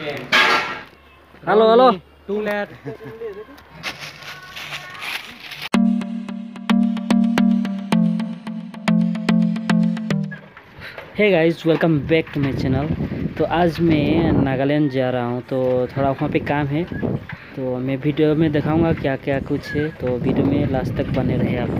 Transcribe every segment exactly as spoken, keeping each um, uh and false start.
Hello hello too late. Hey guys, welcome back to my channel. तो आज मैं नागालैंड जा रहा हूँ, तो थोड़ा वहाँ पे काम है, तो मैं वीडियो में दिखाऊंगा क्या क्या कुछ है। तो वीडियो में लास्ट तक बने रहे आप।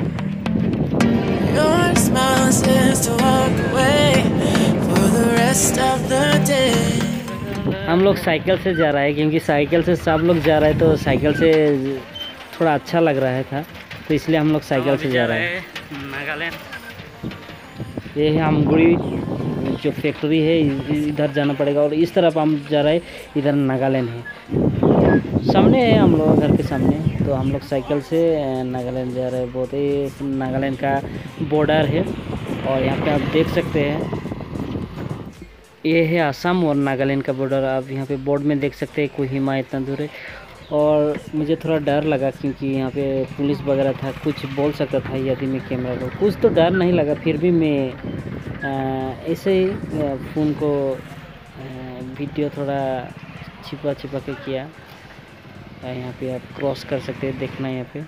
हम लोग साइकिल से जा रहा है, क्योंकि साइकिल से सब लोग जा रहा है, तो साइकिल से थोड़ा अच्छा लग रहा है था, तो इसलिए हम लोग साइकिल से जा रहे हैं नागालैंड। ये है आमगुड़ी जो फैक्ट्री है, इधर जाना पड़ेगा, और इस तरफ हम जा रहे हैं, इधर नागालैंड है, सामने है हम लोग घर के सामने। तो हम लोग साइकिल से नागालैंड जा रहे हैं। बहुत ही नागालैंड का बॉर्डर है, और यहाँ पे आप देख सकते हैं ये है असम और नागालैंड का बॉर्डर। आप यहाँ पे बोर्ड में देख सकते हैं कोहिमा इतना दूर है। और मुझे थोड़ा डर लगा, क्योंकि यहाँ पे पुलिस वगैरह था, कुछ बोल सकता था यदि मैं कैमरा को। कुछ तो डर नहीं लगा, फिर भी मैं ऐसे ही फ़ोन को वीडियो थोड़ा छिपा छिपा के किया। यहाँ पे आप क्रॉस कर सकते हैं, देखना यहाँ पे।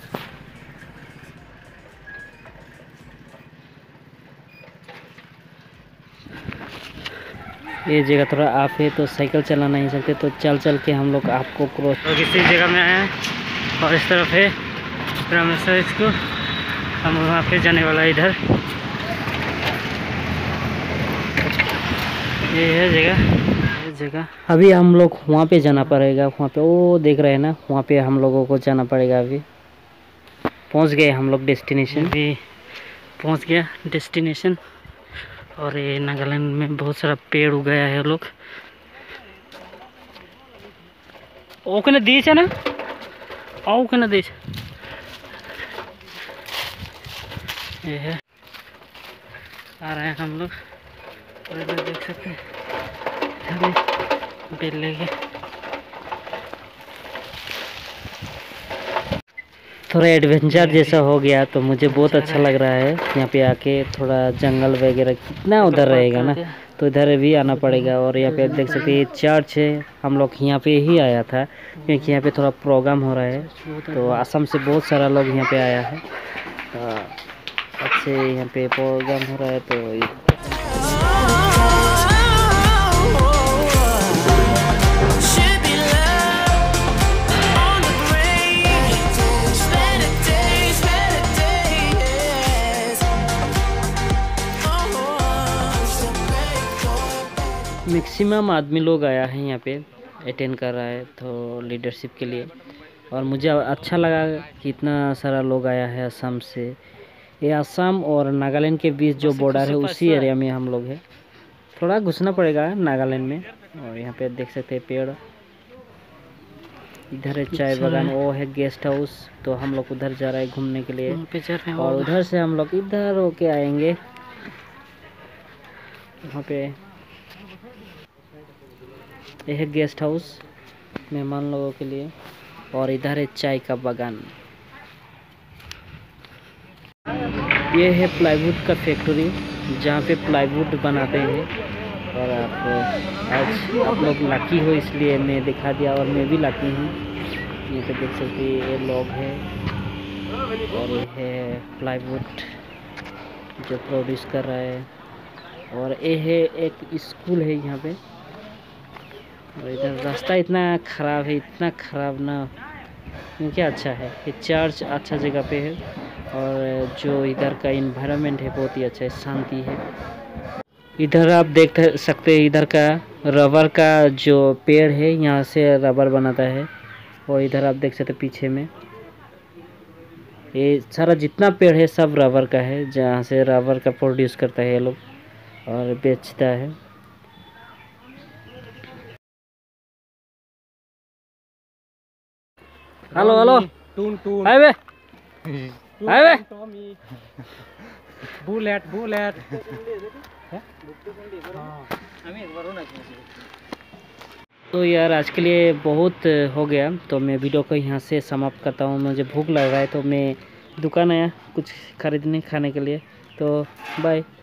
ये जगह थोड़ा आप है, तो साइकिल चला नहीं सकते, तो चल चल के हम लोग आपको क्रॉस। तो किसी जगह में आए हैं, और इस तरफ है रामेश्वर। इसको हम वहाँ पे जाने वाला है, इधर ये है जगह, ये जगह। अभी हम लोग वहाँ पे जाना पड़ेगा, वहाँ पे वो देख रहे हैं ना, वहाँ पे हम लोगों को जाना पड़ेगा। अभी पहुँच गए हम लोग डेस्टिनेशन, अभी पहुँच गया डेस्टिनेशन। और ये नागालैंड में बहुत सारा पेड़ उगाया है लोग। ओके दीच है ना, ओके ना दीच। ये है, आ रहे हैं हम लोग, और इधर देख सकते हैं बेले के। थोड़ा एडवेंचर जैसा हो गया, तो मुझे बहुत अच्छा लग रहा है यहाँ पे आके। थोड़ा जंगल वगैरह कितना उधर रहेगा ना, तो इधर भी आना पड़ेगा। और यहाँ पे देख सकते हैं ये चर्च है, हम लोग यहाँ पे ही आया था, क्योंकि यहाँ पे थोड़ा प्रोग्राम हो रहा है। तो असम से बहुत सारा लोग यहाँ पे आया है, अच्छे यहाँ पे प्रोग्राम हो रहा है। तो मैक्सिमम आदमी लोग आया है यहाँ पे, अटेंड कर रहा है, तो लीडरशिप के लिए। और मुझे अच्छा लगा कि इतना सारा लोग आया है असम से। ये असम और नागालैंड के बीच जो बॉर्डर है, उसी एरिया में हम लोग हैं। थोड़ा घुसना पड़ेगा नागालैंड में। और यहाँ पे देख सकते हैं पेड़, इधर है चाय बागान, वो है गेस्ट हाउस। तो हम लोग उधर जा रहे हैं घूमने के लिए, और उधर से हम लोग इधर होके आएंगे। वहाँ पे यह है गेस्ट हाउस मेहमान लोगों के लिए, और इधर है चाय का बागान। ये है प्लाईवुड का फैक्ट्री, जहाँ पे प्लाईवुड बनाते हैं। और आप आज आप लोग लकी हो, इसलिए मैं दिखा दिया, और मैं भी लकी हूँ। यहाँ पे देख सकते हैं ये लोग हैं, और ये है प्लाईवुड जो प्रोड्यूस कर रहा है। और ये है एक स्कूल है यहाँ पे। और इधर रास्ता इतना ख़राब है, इतना ख़राब ना, क्योंकि अच्छा है। ये चर्च अच्छा जगह पे है, और जो इधर का इन्वायरमेंट है बहुत ही अच्छा है, शांति है। इधर आप देख सकते हैं, इधर का रबर का जो पेड़ है, यहाँ से रबर बनाता है। और इधर आप देख सकते हैं पीछे में, ये सारा जितना पेड़ है सब रबर का है, जहाँ से रबर का प्रोड्यूस करता है ये लोग और बेचता है। हेलो हेलो टून टून हाईवे हाईवे बुलेट बुलेट। तो यार आज के लिए बहुत हो गया, तो मैं वीडियो को यहाँ से समाप्त करता हूँ। मुझे भूख लग रहा है, तो मैं दुकान आया कुछ खरीदने खाने के लिए। तो बाय।